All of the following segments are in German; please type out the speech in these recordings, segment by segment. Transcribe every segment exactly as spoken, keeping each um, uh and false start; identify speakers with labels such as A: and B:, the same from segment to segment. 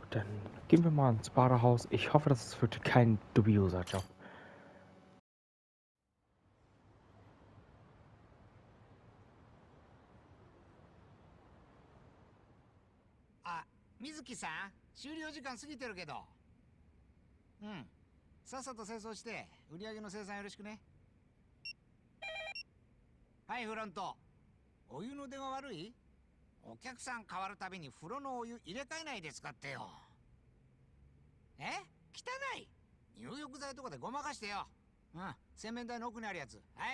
A: dann gehen wir mal ins Badehaus. Ich hoffe, das wird kein dubioser Job.
B: あ、水木さん、終了時間過ぎてるけど。うん。さっさと清掃して、売り上げの生産よろしくね。はい、フロント。お湯の出が悪い？お客さん変わるたびに風呂のお湯入れ替えないで使ってよ。え？汚い？入浴剤とかでごまかしてよ。うん、洗面台の奥にあるやつ。はい。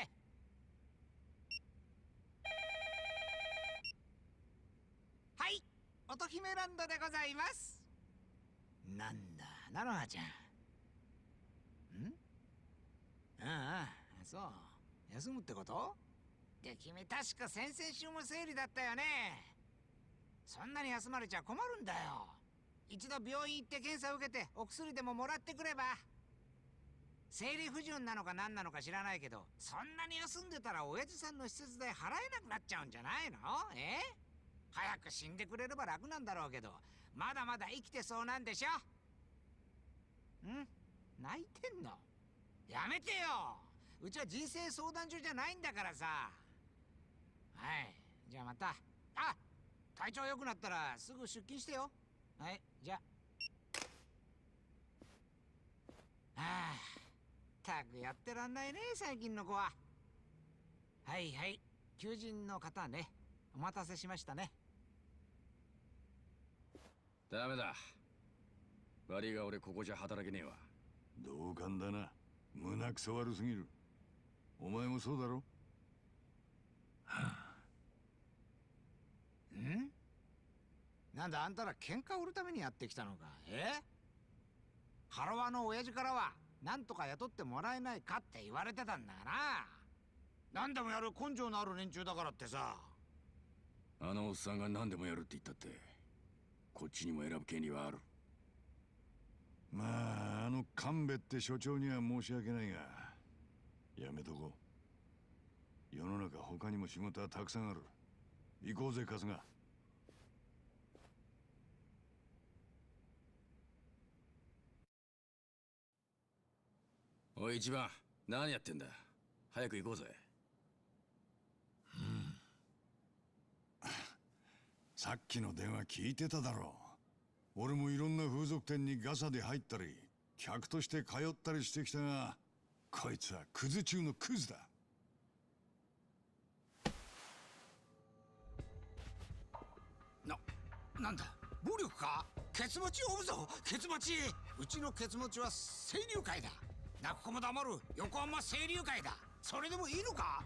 B: はい、乙姫ランドでございます。なんだ、菜の葉ちゃん。ん？ああ、そう。休むってこと？で、君確か先々週も生理だったよね。そんなに休まれちゃ困るんだよ。一度病院行って検査を受けてお薬でももらってくれば。生理不順なのか何なのか知らないけど、そんなに休んでたら親父さんの施設代払えなくなっちゃうんじゃないの？え？早く死んでくれれば楽なんだろうけど、まだまだ生きてそうなんでしょ？ん？泣いてんの？やめてよ。うちは人生相談所じゃないんだからさ。はい、じゃあまた。あ、体調良くなったらすぐ出勤してよ。はい、じゃあ。はあ、たくやってらんないね、最近の子は。はいはい、求人の方ね。お待たせしましたね。
C: ダメだ。悪いが俺ここじゃ働けねえわ。
D: 同感だな。胸くそ悪すぎる。お前もそうだろ？
B: ん？なんだあんたら喧嘩売るためにやってきたのか？え？ハロワの親父からはなんとか雇ってもらえないかって言われてたんだな。何でもやる根性のある連中だからってさ。
C: あのおっさんが何でもやるって言ったってこっちにも選ぶ権利はある。
D: まああの神戸って所長には申し訳ないがやめとこう。世の中他にも仕事はたくさんある。行こうぜ春日。
C: おい一番何やってんだ。早く行こうぜ。
D: さっきの電話聞いてただろう。俺もいろんな風俗店にガサで入ったり客として通ったりしてきたが、こいつはクズ中のクズだ。
B: な、なんだ暴力か？ケツ持ちを追うぞ、ケツ持ち。うちのケツ持ちは清流会だ。泣く子も黙る横浜清流会だ。それでもいいのか？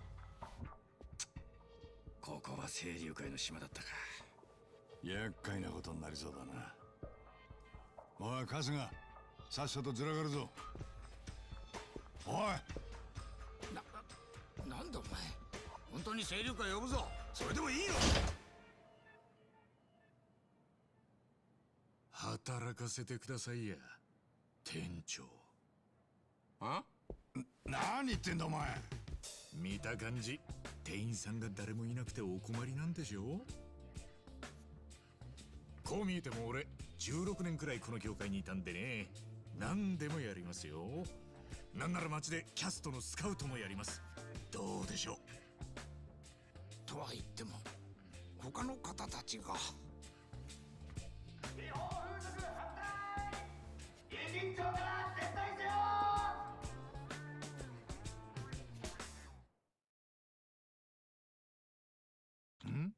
C: ここは清流会の島だったか。
D: 厄介なことになりそうだな。おい春日、さっさとずらがるぞ。おい
B: な、なんだお前、本当に清流会呼ぶぞ。それでもいいの？
E: 働かせてくださいや店長。
C: あ？
D: 何言ってんだお前。
E: 見た感じ店員さんが誰もいなくてお困りなんでしょ？こう見えても俺じゅうろくねんくらいこの業界にいたんでね、何でもやりますよ。なんなら街でキャストのスカウトもやります。どうでしょう？
B: とは言っても他の方たちが。
F: 日本風俗反対！委員長から撤退せよ！
E: ん？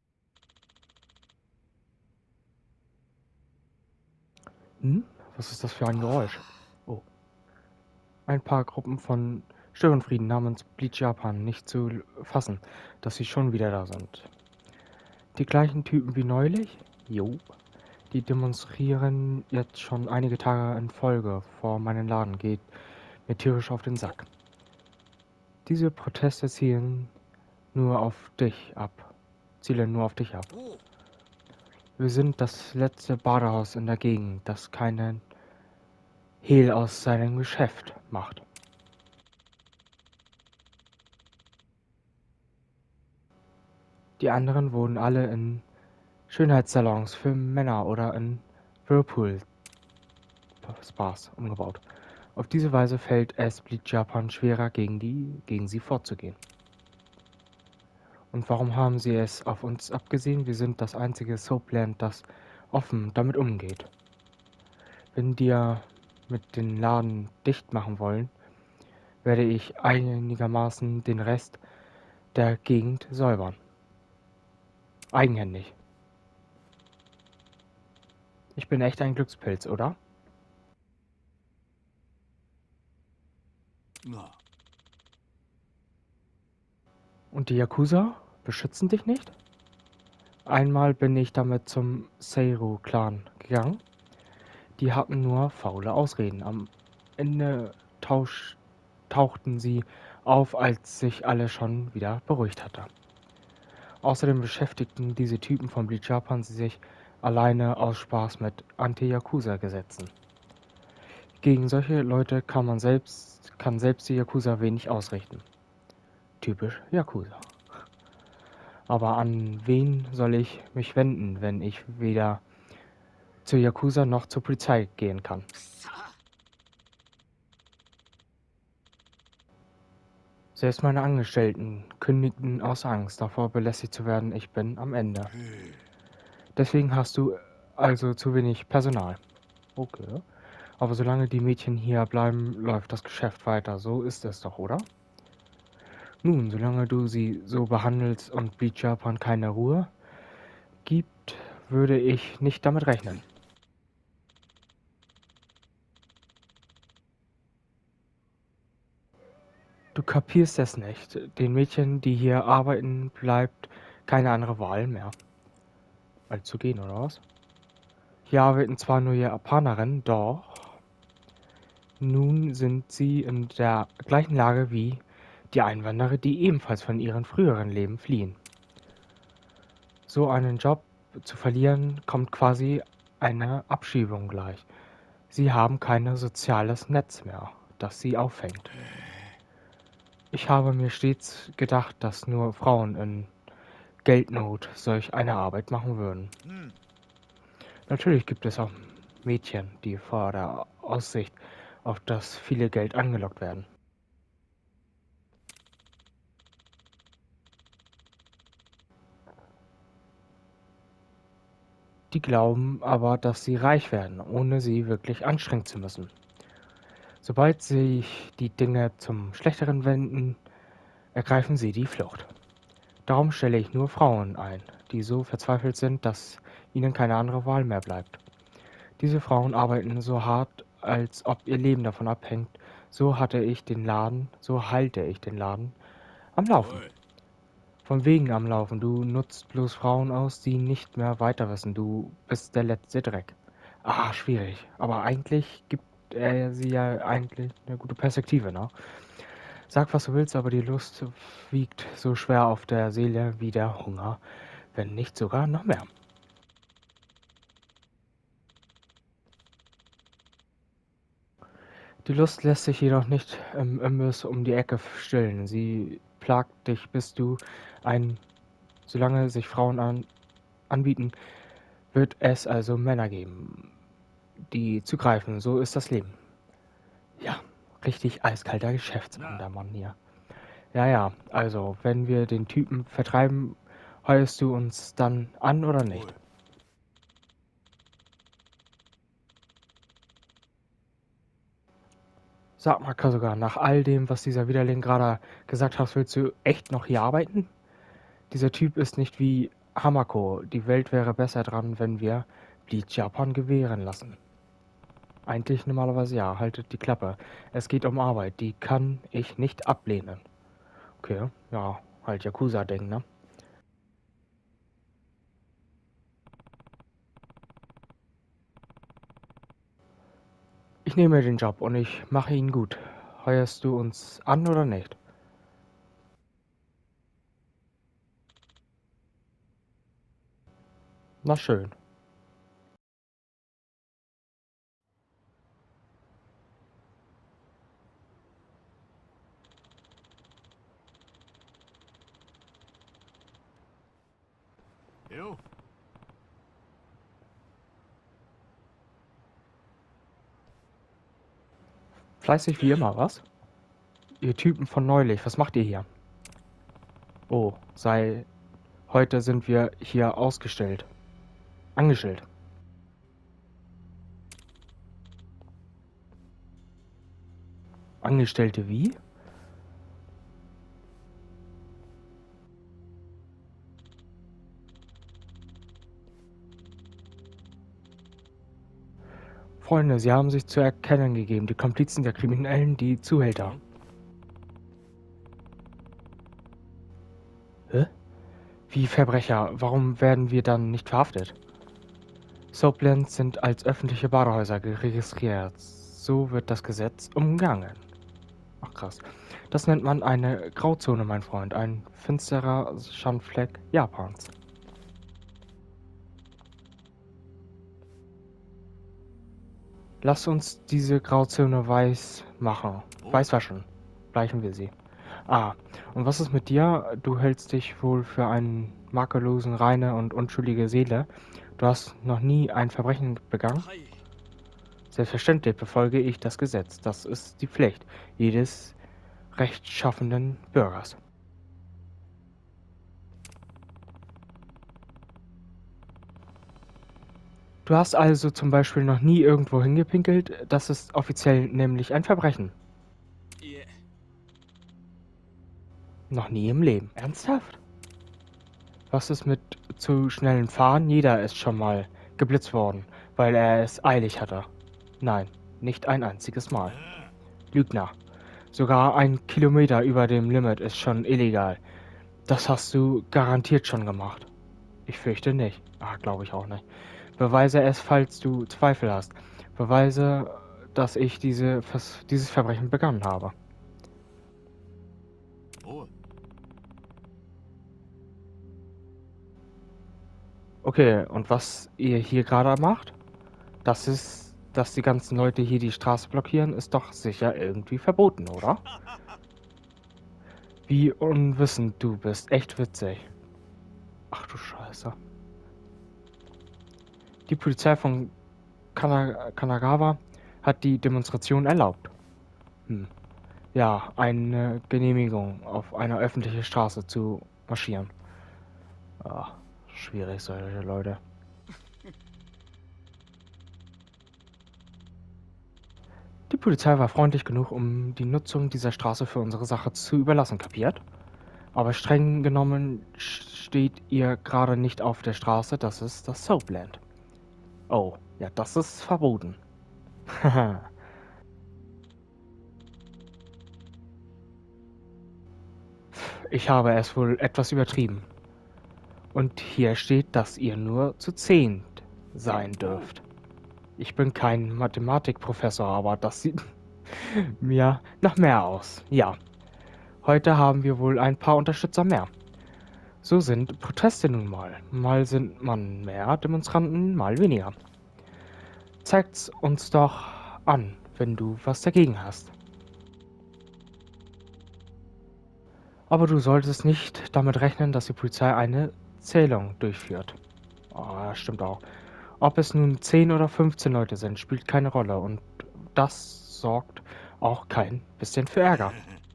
A: Hm? Was ist das für ein Geräusch? Oh. Ein paar Gruppen von Störenfrieden namens Bleach Japan, nicht zu fassen, dass sie schon wieder da sind. Die gleichen Typen wie neulich? Jo. Die demonstrieren jetzt schon einige Tage in Folge vor meinem Laden, geht mir tierisch auf den Sack. Diese Proteste zielen nur auf dich ab. Zielen nur auf dich ab.
B: Oh.
A: Wir sind das letzte Badehaus in der Gegend, das keinen Hehl aus seinem Geschäft macht. Die anderen wohnen alle in Schönheitssalons für Männer oder in Whirlpool Spaß umgebaut. Auf diese Weise fällt es Bleach Japan schwerer, gegen, die, gegen sie vorzugehen. Und warum haben sie es auf uns abgesehen? Wir sind das einzige Soapland, das offen damit umgeht. Wenn die mit den Laden dicht machen wollen, werde ich einigermaßen den Rest der Gegend säubern. Eigenhändig. Ich bin echt ein Glückspilz, oder?
D: Na,
A: Und die Yakuza beschützen dich nicht? Einmal bin ich damit zum Seiru-Clan gegangen. Die hatten nur faule Ausreden. Am Ende tausch, tauchten sie auf, als sich alles schon wieder beruhigt hatte. Außerdem beschäftigten diese Typen von Bleach Japan sich alleine aus Spaß mit Anti-Yakuza-Gesetzen. Gegen solche Leute kann man selbst, kann selbst die Yakuza wenig ausrichten. Typisch Yakuza. Aber an wen soll ich mich wenden, wenn ich weder zur Yakuza noch zur Polizei gehen kann?
B: くそ
A: Selbst meine Angestellten kündigten aus Angst davor, belästigt zu werden. Ich bin am Ende.
D: へえ、
A: Deswegen hast du also zu wenig Personal. Okay. Aber solange die Mädchen hier bleiben, läuft das Geschäft weiter. So ist es doch, oder? Nun, solange du sie so behandelst und Bleach Japan keine Ruhe gibt, würde ich nicht damit rechnen. Du kapierst es nicht. Den Mädchen, die hier arbeiten, bleibt keine andere Wahl mehr, als zu gehen, oder was? Hier arbeiten zwar nur Japanerinnen, doch nun sind sie in der gleichen Lage wie die Einwanderer, die ebenfalls von ihrem früheren Leben fliehen. So einen Job zu verlieren, kommt quasi einer Abschiebung gleich. Sie haben kein soziales Netz mehr, das sie auffängt. Ich habe mir stets gedacht, dass nur Frauen in Geldnot solch eine Arbeit machen würden.
E: うん。
A: Natürlich gibt es auch Mädchen, die vor der Aussicht auf das viele Geld angelockt werden. Die glauben aber, dass sie reich werden, ohne sie wirklich anstrengen zu müssen. Sobald sich die Dinge zum Schlechteren wenden, ergreifen sie die Flucht. Darum stelle ich nur Frauen ein, die so verzweifelt sind, dass ihnen keine andere Wahl mehr bleibt. Diese Frauen arbeiten so hart, als ob ihr Leben davon abhängt. So hatte ich den Laden, so halte ich den Laden am
C: お
A: Laufen.
C: い
A: Von wegen am Laufen. Du nutzt bloß Frauen aus, die nicht mehr weiter wissen. Du bist der letzte Dreck. Ah, schwierig. Aber eigentlich gibt er sie ja eigentlich eine gute Perspektive, ne? Sag, was du willst, aber die Lust wiegt so schwer auf der Seele wie der Hunger, wenn nicht sogar noch mehr. Die Lust lässt sich jedoch nicht im Imbiss um die Ecke stillen. Sie plagt dich, bis du ein... Solange sich Frauen an, anbieten, wird es also Männer geben, die zugreifen. So ist das Leben. Ja, richtig eiskalter Geschäftsmann, der Mann hier. Ja, ja, also, wenn wir den Typen vertreiben, heuerst du uns dann an oder
D: おい
A: nicht? Sag mal, Kasuga, nach all dem, was dieser Widerling gerade gesagt hat, willst du echt noch hier arbeiten? Dieser Typ ist nicht wie Hamako. Die Welt wäre besser dran, wenn wir Bleach Japan gewähren lassen. Eigentlich normalerweise ja, haltet die Klappe. Es geht um Arbeit, die kann ich nicht ablehnen. Okay, ja, halt Yakuza-Ding, ne? Ich nehme den Job und ich mache ihn gut. Heuerst du uns an oder nicht? Na schön. Fleißig wie immer, was? Ihr Typen von neulich, was macht ihr hier? Oh, sei... Heute sind wir hier ausgestellt. Angestellt. Angestellte wie? Freunde, sie haben sich zu erkennen gegeben, die Komplizen der Kriminellen, die Zuhälter. Hä? Wie Verbrecher? Warum werden wir dann nicht verhaftet? Soaplands sind als öffentliche Badehäuser registriert. So wird das Gesetz umgangen. Ach krass. Das nennt man eine Grauzone, mein Freund. Ein finsterer Schandfleck Japans. Lass uns diese Grauzone weiß machen. Weiß waschen. Bleichen wir sie. Ah, und was ist mit dir? Du hältst dich wohl für einen makellosen, reine und unschuldige Seele. Du hast noch nie ein Verbrechen begangen? Selbstverständlich befolge ich das Gesetz. Das ist die Pflicht jedes rechtschaffenden Bürgers. Du hast also zum Beispiel noch nie irgendwo hingepinkelt? Das ist offiziell nämlich ein Verbrechen. Noch nie im Leben. Ernsthaft? Was ist mit zu schnellen Fahren? Jeder ist schon mal geblitzt worden, weil er es eilig hatte. Nein, nicht ein einziges Mal. Lügner. Sogar ein Kilometer über dem Limit ist schon illegal. Das hast du garantiert schon gemacht. Ich fürchte nicht. Ah, glaube ich auch nicht. Beweise es, falls du Zweifel hast. Beweise, dass ich diese, dieses Verbrechen begangen habe. Okay, und was ihr hier gerade macht, das ist, dass die ganzen Leute hier die Straße blockieren, ist doch sicher irgendwie verboten, oder? Wie unwissend du bist, echt witzig. Ach du Scheiße. Die Polizei von Kana Kanagawa hat die Demonstration erlaubt. Hm. Ja, eine Genehmigung, auf einer öffentlichen Straße zu marschieren. Ah. Schwierig, solche Leute. Die Polizei war freundlich genug, um die Nutzung dieser Straße für unsere Sache zu überlassen, kapiert? Aber streng genommen steht ihr gerade nicht auf der Straße, das ist das Soapland. Oh, ja, das ist verboten. Haha. Ich habe es wohl etwas übertrieben. Und hier steht, dass ihr nur zu zehn sein dürft. Ich bin kein Mathematikprofessor, aber das sieht mir nach mehr aus. Ja, heute haben wir wohl ein paar Unterstützer mehr. So sind Proteste nun mal. Mal sind man mehr Demonstranten, mal weniger. Zeigt's uns doch an, wenn du was dagegen hast. Aber du solltest nicht damit rechnen, dass die Polizei eine Zählung durchführt. Oh, stimmt auch. Ob es nun zehn oder fünfzehn Leute sind, spielt keine Rolle und das sorgt auch kein bisschen für Ärger.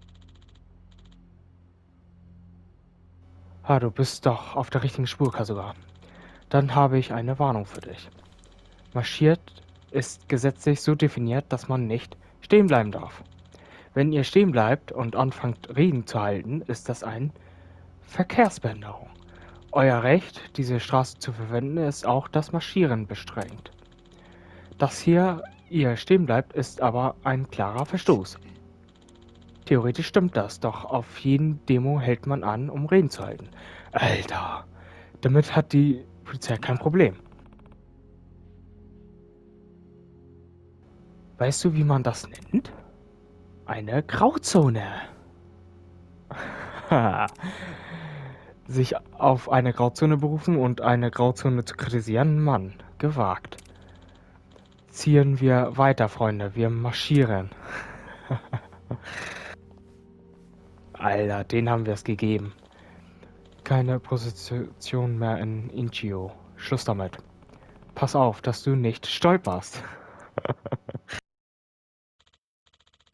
A: Ah, du bist doch auf der richtigen Spur, Kasuga. Dann habe ich eine Warnung für dich. Marschiert ist gesetzlich so definiert, dass man nicht stehen bleiben darf. Wenn ihr stehen bleibt und anfangt Reden zu halten, ist das eine Verkehrsbehinderung. Euer Recht, diese Straße zu verwenden, ist auch das Marschieren beschränkt. Dass hier ihr stehen bleibt, ist aber ein klarer Verstoß. Theoretisch stimmt das, doch auf jeden Demo hält man an, um Reden zu halten. Alter, damit hat die Polizei kein Problem. Weißt du, wie man das nennt? Eine Grauzone. Sich auf eine Grauzone berufen und eine Grauzone zu kritisieren, Mann, gewagt. Ziehen wir weiter, Freunde, wir marschieren. Alter, den haben wir es gegeben. Keine Prostitution mehr in Inchio. Schluss damit. Pass auf, dass du nicht stolperst.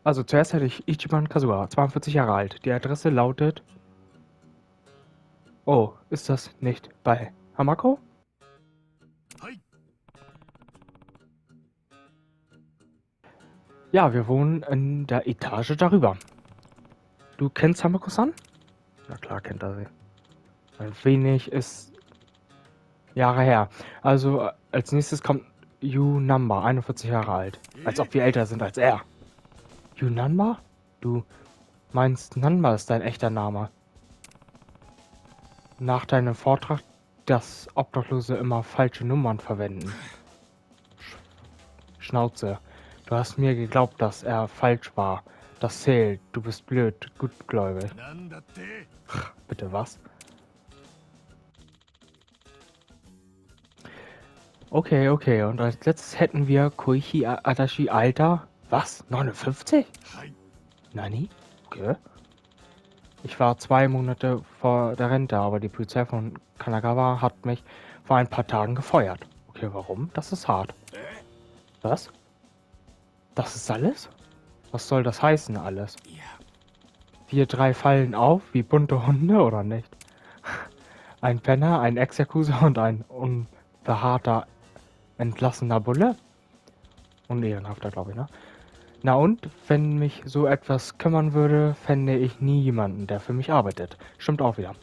A: Also zuerst hätte ich Ichiban Kazuha, zweiundvierzig Jahre alt. Die Adresse lautet... Oh, ist das nicht bei Hamako?
E: Hi.
A: Ja, wir wohnen in der Etage darüber. Du kennst Hamako-san? Na klar kennt er sie. Ein wenig ist Jahre her. Also äh, als nächstes kommt Yu Namba, einundvierzig Jahre alt. Als ob wir älter sind als er. Yu Namba? Du meinst, Namba ist dein echter Name. Nach deinem Vortrag, dass Obdachlose immer falsche Nummern verwenden. Sch Schnauze. Du hast mir geglaubt, dass er falsch war. Das zählt. Du bist blöd, gutgläubig.
E: なんだって
A: Bitte was? Okay, okay. Und als letztes hätten wir Koichi A- Adachi Alter. Was? neunundfünfzig?
E: はい
A: Nani? Okay. Ich war zwei Monate vor der Rente, aber die Polizei von Kanagawa hat mich vor ein paar Tagen gefeuert. Okay, warum? Das ist hart. Was? Das ist alles? Was soll das heißen, alles?
E: いや
A: Wir drei fallen auf wie bunte Hunde, oder nicht? Ein Penner, ein Exekuser und ein unbehaarter, entlassener Bulle? Unehrenhafter, glaube ich, ne? Na und, wenn mich so etwas kümmern würde, fände ich nie jemanden, der für mich arbeitet. Stimmt auch wieder.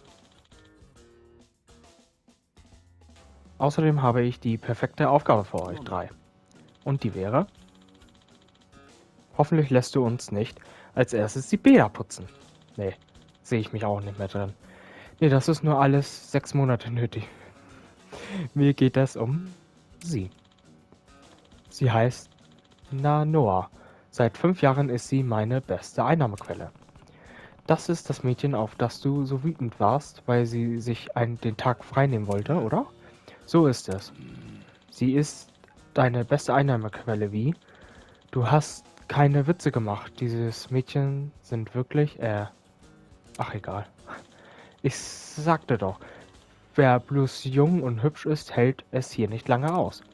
A: Außerdem habe ich die perfekte Aufgabe für euch drei. Und die wäre? Hoffentlich lässt du uns nicht als erstes die Bäder putzen. Nee, sehe ich mich auch nicht mehr drin. Nee, das ist nur alles sechs Monate nötig. Mir geht es um sie. Sie heißt Nanoa. Seit fünf Jahren ist sie meine beste Einnahmequelle. Das ist das Mädchen, auf das du so wütend warst, weil sie sich ein, den Tag freinehmen wollte, oder? So ist es. Sie ist deine beste Einnahmequelle, wie? Du hast keine Witze gemacht. Dieses Mädchen sind wirklich, äh... Ach, egal. Ich sagte doch, wer bloß jung und hübsch ist, hält es hier nicht lange aus.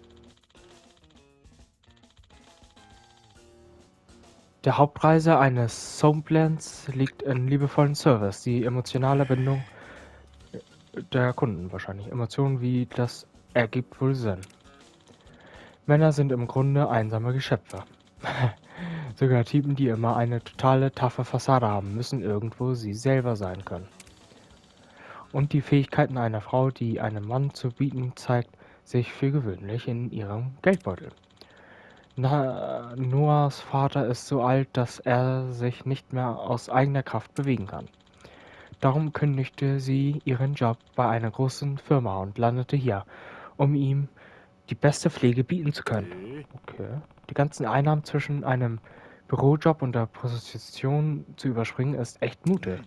A: Der Hauptreise eines Soundplans liegt in liebevollen Service, die emotionale Bindung der Kunden wahrscheinlich. Emotionen wie das ergibt wohl Sinn. Männer sind im Grunde einsame Geschöpfe. Sogar Typen, die immer eine totale, taffe Fassade haben, müssen irgendwo sie selber sein können. Und die Fähigkeiten einer Frau, die einem Mann zu bieten zeigt, sich für gewöhnlich in ihrem Geldbeutel. Na, Noahs Vater ist so alt, dass er sich nicht mehr aus eigener Kraft bewegen kann. Darum kündigte sie ihren Job bei einer großen Firma und landete hier, um ihm die beste Pflege bieten zu können. Okay. Die ganzen Einnahmen zwischen einem Bürojob und der Prostitution zu überspringen, ist echt mutig.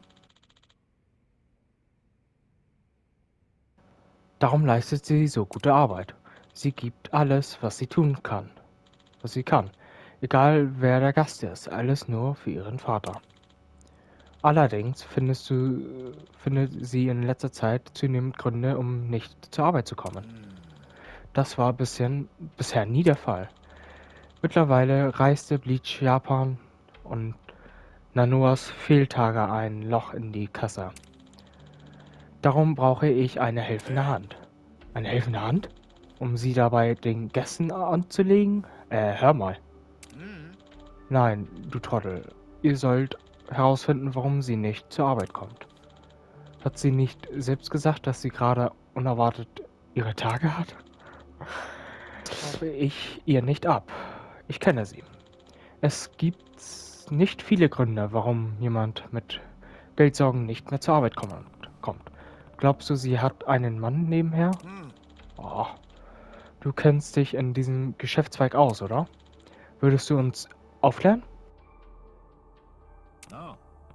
A: Darum leistet sie so gute Arbeit. Sie gibt alles, was sie tun kann. Was sie kann. Egal wer der Gast ist, alles nur für ihren Vater. Allerdings findest du, findet sie in letzter Zeit zunehmend Gründe, um nicht zur Arbeit zu kommen. Das war bisschen, bisher nie der Fall. Mittlerweile reiste Bleach Japan und Nanoas Fehltage ein Loch in die Kasse. Darum brauche ich eine helfende Hand. Eine helfende Hand? Um sie dabei den Gästen anzulegen? Äh, hör mal. Nein, du Trottel. Ihr sollt herausfinden, warum sie nicht zur Arbeit kommt. Hat sie nicht selbst gesagt, dass sie gerade unerwartet ihre Tage hat? Glaube ich ihr nicht ab. Ich kenne sie. Es gibt nicht viele Gründe, warum jemand mit Geldsorgen nicht mehr zur Arbeit kommen, kommt. Glaubst du, sie hat einen Mann nebenher? Oh, du kennst dich in diesem Geschäftszweig aus, oder? Würdest du uns aufklären?
E: No.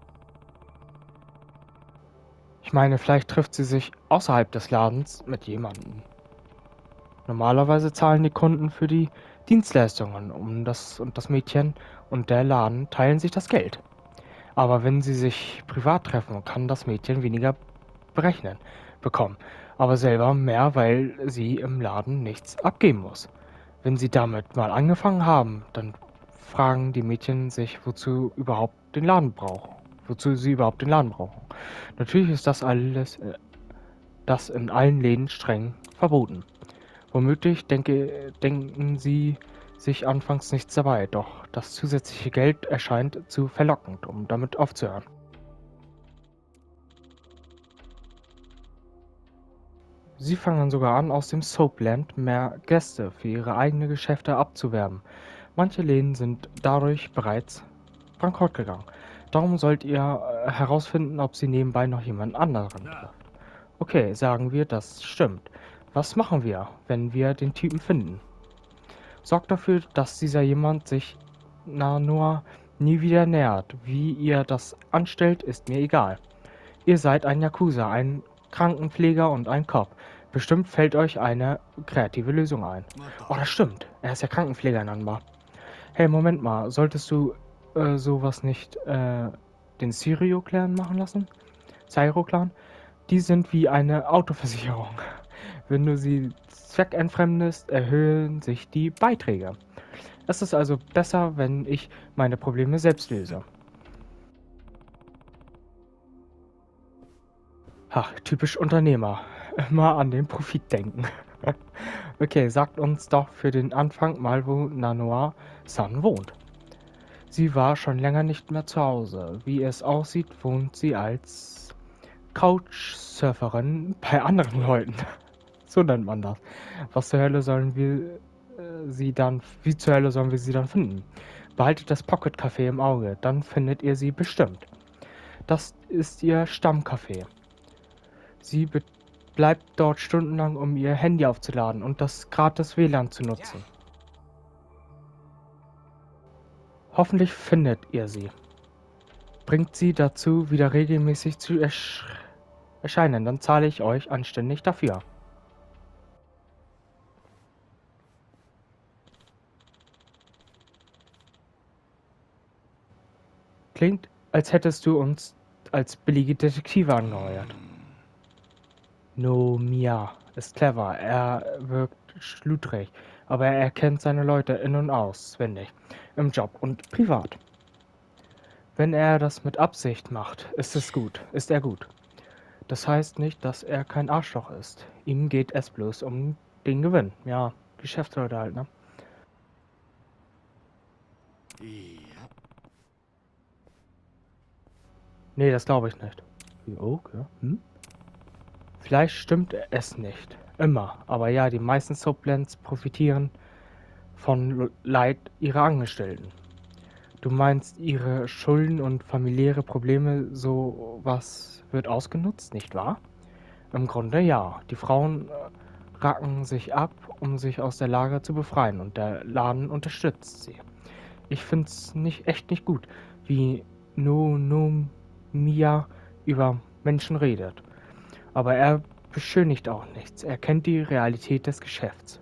A: Ich meine, vielleicht trifft sie sich außerhalb des Ladens mit jemandem. Normalerweise zahlen die Kunden für die Dienstleistungen um das und das Mädchen und der Laden teilen sich das Geld. Aber wenn sie sich privat treffen, kann das Mädchen weniger berechnen bekommen, aber selber mehr, weil sie im Laden nichts abgeben muss. Wenn sie damit mal angefangen haben, dann fragen die Mädchen sich, wozu überhaupt den Laden brauchen. Wozu sie überhaupt den Laden brauchen. Natürlich ist das alles, äh, das in allen Läden streng verboten. Womöglich denke, denken sie sich anfangs nichts dabei, doch das zusätzliche Geld erscheint zu verlockend, um damit aufzuhören. Sie fangen sogar an, aus dem Soapland mehr Gäste für ihre eigenen Geschäfte abzuwerben. Manche Läden sind dadurch bereits bankrott gegangen. Darum sollt ihr äh, herausfinden, ob sie nebenbei noch jemand anderen trifft. Okay, sagen wir, das stimmt. Was machen wir, wenn wir den Typen finden? Sorgt dafür, dass dieser jemand sich Nanoa nie wieder nähert. Wie ihr das anstellt, ist mir egal. Ihr seid ein Yakuza, ein Krankenpfleger und ein Cop. Bestimmt fällt euch eine kreative Lösung ein. Oh, das stimmt. Er ist ja Krankenpfleger in Anbar. Hey, Moment mal. Solltest du äh, sowas nicht äh, den Sirio-Clan machen lassen? Sirio-Clan? Die sind wie eine Autoversicherung. Wenn du sie zweckentfremdest, erhöhen sich die Beiträge. Es ist also besser, wenn ich meine Probleme selbst löse. Ach, typisch Unternehmer. Immer an den Profit denken. Okay, sagt uns doch für den Anfang mal, wo Nanoa-san wohnt. Sie war schon länger nicht mehr zu Hause. Wie es aussieht, wohnt sie als Couchsurferin bei anderen Leuten. So nennt man das. Was zur Hölle sollen wir äh, sie dann, wie zur Hölle sollen wir sie dann finden? Behaltet das Pocket Café im Auge, dann findet ihr sie bestimmt. Das ist ihr Stammcafé. Sie bleibt dort stundenlang, um ihr Handy aufzuladen und das gratis W L A N zu nutzen. Hoffentlich findet ihr sie. Bringt sie dazu, wieder regelmäßig zu ersch erscheinen, dann zahle ich euch anständig dafür. Klingt, als hättest du uns als billige Detektive angeheuert. No, Mia ist clever, er wirkt schludrig, aber er kennt seine Leute in- und auswendig, im Job und privat. Wenn er das mit Absicht macht, ist es gut, ist er gut. Das heißt nicht, dass er kein Arschloch ist. Ihm geht es bloß um den Gewinn. Ja, Geschäftsleute halt, ne?
C: Ja.
A: Nee, das glaube ich nicht. Okay. Hm? Vielleicht stimmt es nicht. Immer. Aber ja, die meisten Soaplands profitieren von Leid ihrer Angestellten. Du meinst, ihre Schulden und familiäre Probleme, sowas wird ausgenutzt, nicht wahr? Im Grunde ja. Die Frauen äh, racken sich ab, um sich aus der Lage zu befreien und der Laden unterstützt sie. Ich find's nicht, echt nicht gut, wie No No Mia über Menschen redet. Aber er beschönigt auch nichts. Er kennt die Realität des Geschäfts.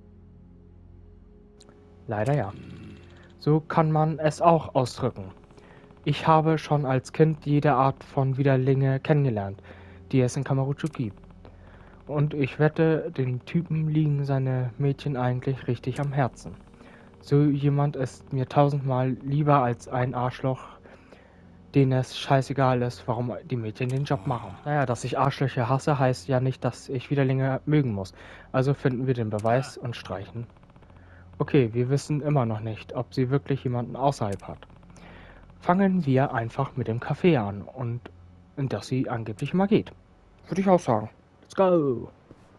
A: Leider ja. So kann man es auch ausdrücken. Ich habe schon als Kind jede Art von Widerlinge kennengelernt, die es in Kamurocho gibt. Und ich wette, den Typen liegen seine Mädchen eigentlich richtig am Herzen. So jemand ist mir tausendmal lieber als ein Arschloch, denen es scheißegal ist, warum die Mädchen den Job machen. Naja, dass ich Arschlöcher hasse, heißt ja nicht, dass ich Widerlinge mögen muss. Also finden wir den Beweis und streichen. Okay, wir wissen immer noch nicht, ob sie wirklich jemanden außerhalb hat. Fangen wir einfach mit dem Café an und in das sie angeblich immer geht. Würde ich auch sagen. Let's go!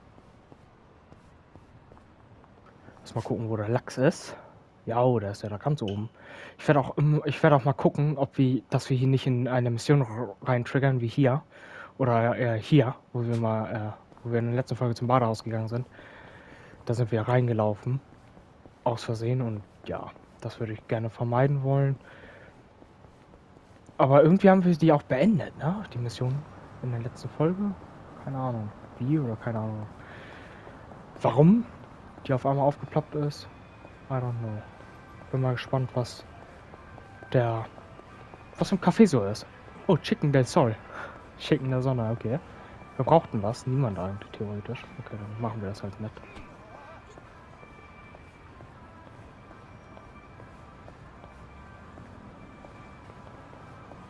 A: Lass mal gucken, wo der Lachs ist. Ja, oh, der ist ja da ganz oben. Ich werde auch, ich werde auch mal gucken, ob wir, dass wir hier nicht in eine Mission rein triggern wie hier. Oder äh, hier, wo wir mal, äh, wo wir in der letzten Folge zum Badehaus gegangen sind. Da sind wir reingelaufen. Aus Versehen und ja, das würde ich gerne vermeiden wollen. Aber irgendwie haben wir die auch beendet, ne? Die Mission in der letzten Folge. Keine Ahnung. Wie oder keine Ahnung. Warum die auf einmal aufgeploppt ist. I don't know. Bin mal gespannt, was der... was im Café so ist. Oh, Chicken del Sol. Chicken der Sonne, okay. Wir brauchten was. Niemand eigentlich, theoretisch. Okay, dann machen wir das halt nicht.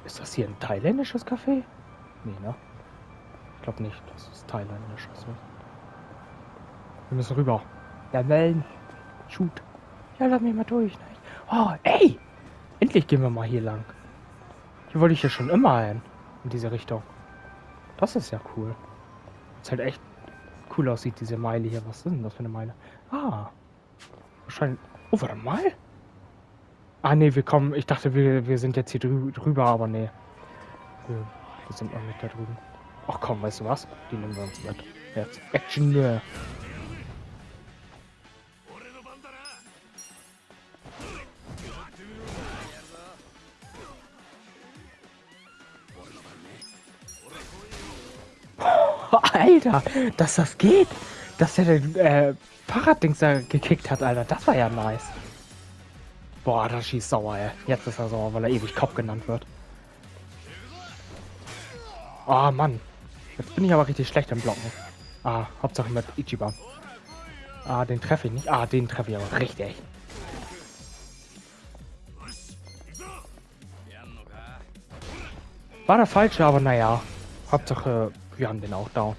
A: Ist das hier ein thailändisches Café? Nee, ne? Ich glaube nicht, dass es thailändisch ist. Wir müssen rüber. Ja, melden. Shoot. Ja, lass mich mal durch. Ne? Oh, ey! Endlich gehen wir mal hier lang. Hier wollte ich ja schon immer hin. In diese Richtung. Das ist ja cool. Ist halt echt cool aussieht, diese Meile hier. Was ist denn das für eine Meile? Ah. Wahrscheinlich. Oh, warte mal. Ah, nee, wir kommen. Ich dachte, wir, wir sind jetzt hier drü drüber, aber nee. Wir, wir sind noch nicht da drüben. Ach komm, weißt du was? Die nehmen wir uns mit. Jetzt. Action. Nö. Alter, dass das geht. Dass der den äh, Fahrraddings da gekickt hat, Alter. Das war ja nice. Boah, das schießt sauer, ey. Jetzt ist er sauer, weil er ewig Kopf genannt wird. Oh, Mann. Jetzt bin ich aber richtig schlecht im Blocken. Ah, Hauptsache mit Ichiban. Ah, den treffe ich nicht. Ah, den treffe ich aber richtig. War der falsche, aber naja. Hauptsache, wir haben den auch down.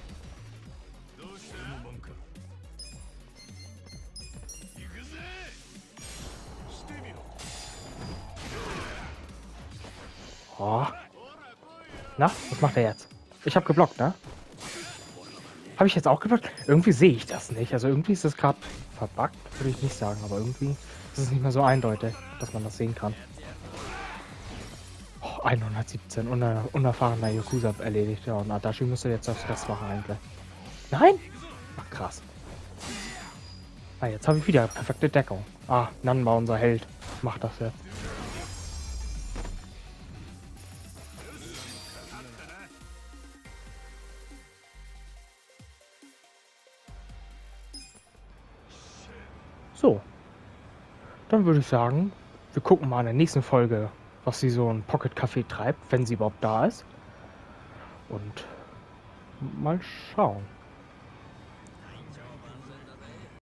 A: Oh. Na, was macht er jetzt? Ich habe geblockt, ne? Habe ich jetzt auch geblockt? Irgendwie sehe ich das nicht. Also irgendwie ist es gerade verbuggt, würde ich nicht sagen. Aber irgendwie ist es nicht mehr so eindeutig, dass man das sehen kann. Oh, hundertsiebzehn, uner unerfahrener Yakuza erledigt. Ja, und Adachi müsste jetzt das Rest machen eigentlich. Nein? Ach, krass. Ah, jetzt habe ich wieder perfekte Deckung. Ah, Nanba, unser Held, macht das jetzt. So, dann würde ich sagen, wir gucken mal in der nächsten Folge, was sie so ein Pocket Café treibt, wenn sie überhaupt da ist. Und mal schauen.